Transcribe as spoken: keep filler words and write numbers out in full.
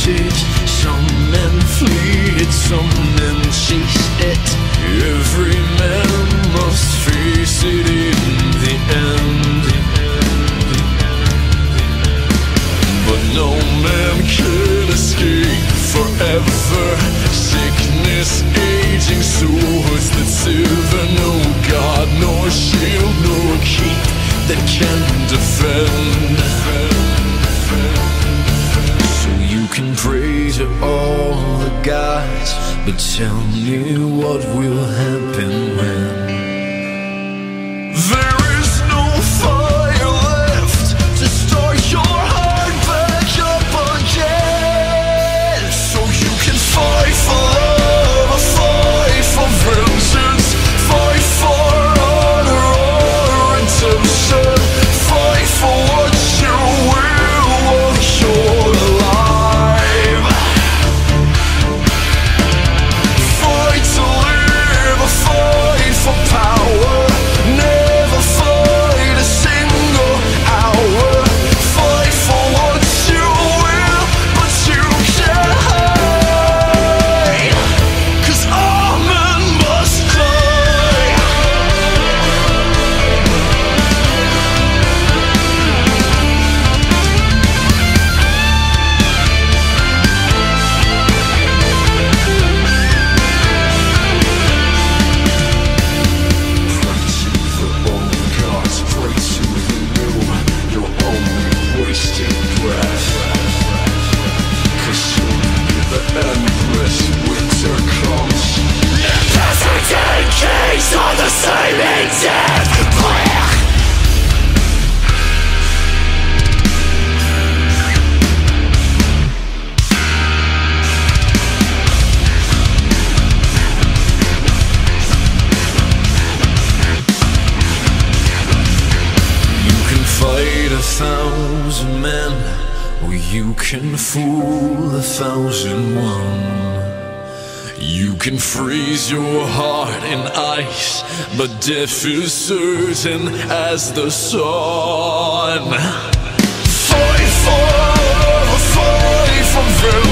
it. Some men flee it, some men chase it. Every man must face it in the end. But no man can escape forever. Sickness, aging, swords that sever. No God, nor shield, nor keep that can defend. So you can pray to all the gods, but tell me what will happen when there is no fire left to start your heart back up again. So you can fight for love, fight for vengeance, fight for honor or redemption, fight for what you will while you're alive. Fight to live, fight for power, never fight a single hour. Fight for what you will, but you can't hide, 'cause all men must die. Pray to the old gods, pray to the new, your only wasted breath. 'Cause soon the endless winter comes. Every decades are the same in death. You can fight a thousand men, or you can fool a thousand one. You can freeze your heart in ice, but death is certain as the sun. Fight for love, fight for vengeance.